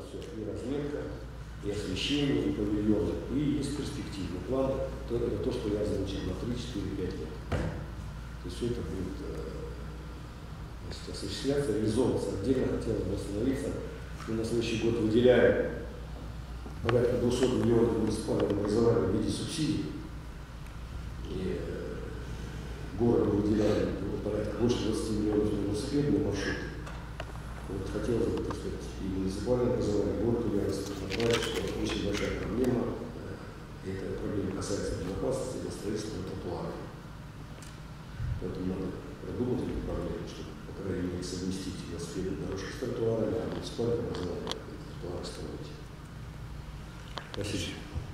все, и разметка, и освещение, и павильоны, и есть перспективный план, это то, что я озвучил на 3, 4, 5 лет. То есть все это будет осуществляться, реализовываться. Отдельно хотелось бы остановиться. Мы на следующий год выделяем порядка 200 миллионов муниципального образования в виде субсидий. И городу выделяем порядка больше 20 миллионов на велосипедный маршрут. Вот хотелось бы, так сказать, и муниципальное образование, город Ульяновск направить, что очень большая проблема. И эта проблема касается безопасности и строительства тротуара. Поэтому надо продумать эту проблему, чтобы, по крайней мере, совместить велосипедные дорожки с тротуарами, а муниципальное образование тротуары строить. Спасибо.